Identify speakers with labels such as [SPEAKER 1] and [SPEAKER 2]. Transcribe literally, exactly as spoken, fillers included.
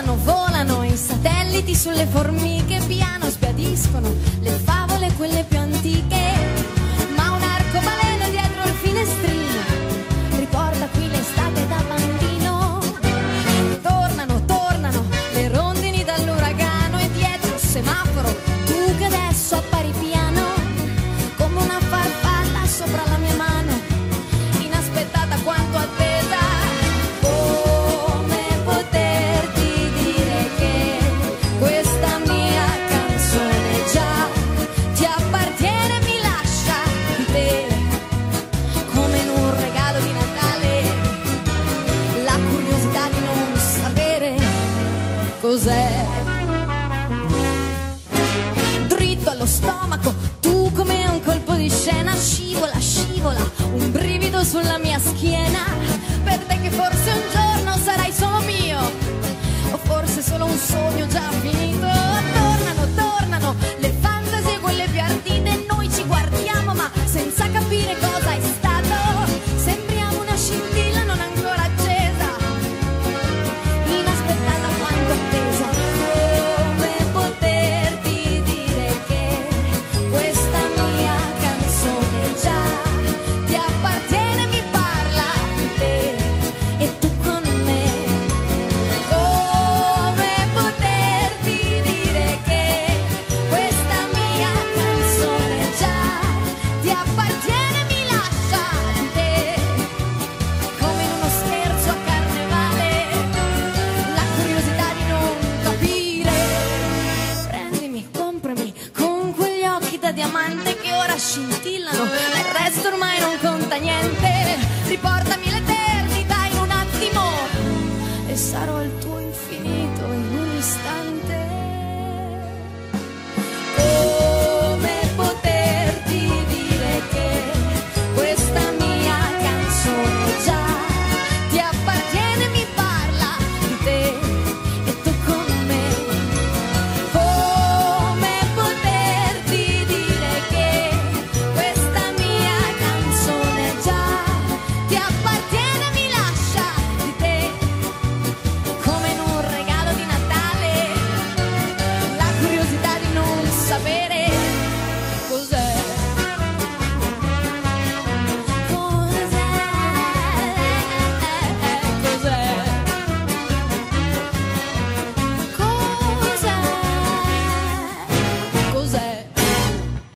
[SPEAKER 1] volano, volano i satelliti sulle formiche, piano sbiadiscono le favole quelle più antiche. Ma un arcobaleno dietro il finestrino riporta qui l'estate da bambino. Tornano, tornano le rondini dall'uragano e dietro il semaforo tu che adesso appari piano come una farfalla sopra la mia mano, inaspettata quanto attesa. Come poterti dire che questa mia canzone già ti appartiene, mi lascia te come in un regalo di Natale, la curiosità di non sapere cos'è. Dritto allo stomaco, tu come un colpo di scena, scivola, scivola, un brivido sulla mia schiena, per te che forse un giorno sarai solo mio, o forse solo un sogno già finito. Tornano, tornano le fantasie quelle più ardite, noi ci guardiamo ma senza capire cosa è stato, sembriamo una scintilla non ancora accesa, inaspettata quanto attesa. Come poterti dire che questa mia canzone già ti appartiene, mi parla di te e tu con me. Come poterti dire che questa mia canzone già ti appartiene, mi lascia di te come in uno scherzo a carnevale, la curiosità di non capire. Prendimi, comprami con quegli occhi da diamante che ora scintillano, il resto ormai non conta niente. Riportami l'eternità in un attimo e sarò il tuo infinito in un istante.